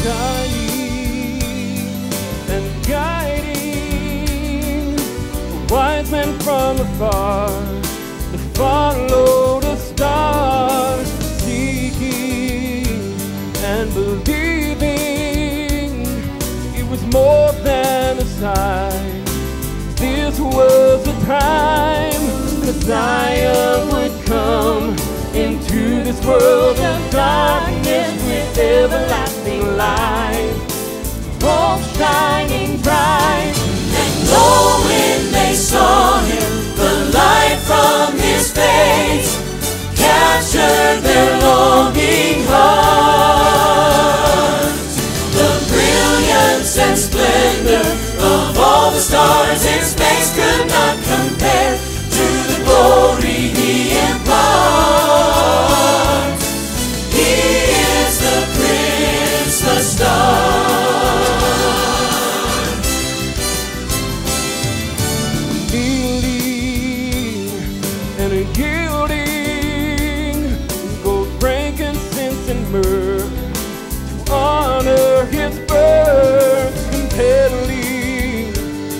shining and guiding wise men from afar to follow the stars, seeking and believing it was more than a sign. This was the time Messiah would come into this world of darkness with everlasting light, both shining bright. And lo, when they saw him, the light from his face captured their longing hearts. The brilliance and splendor of all the stars in space could not compare to the glory he imparts. He is the Prince, the star. And a yielding gold, frankincense, and myrrh to honor his birth, compelling,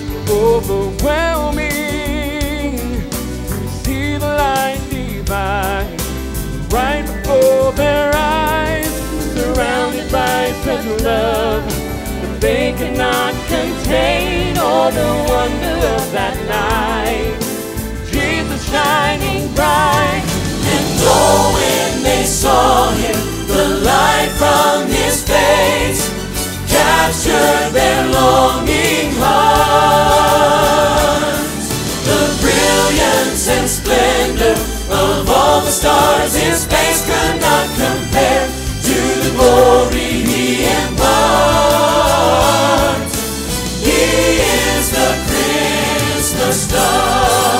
overwhelming, to see the light divine right before their eyes, surrounded by such love that they could not contain all the wonder of that night. Shining bright. And oh, when they saw him, the light from his face captured their longing hearts. The brilliance and splendor of all the stars in space could not compare to the glory he imparts. He is the Prince, the star.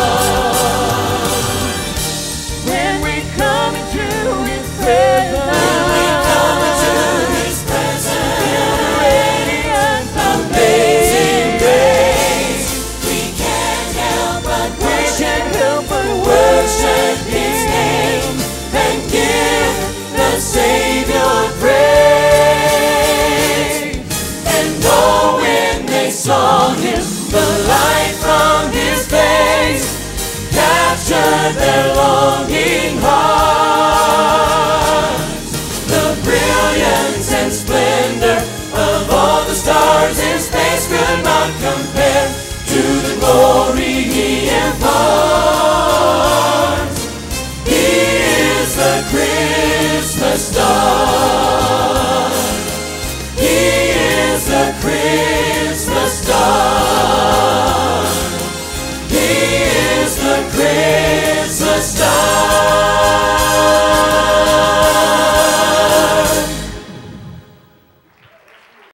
Saw him, the light from his face captured their longing hearts.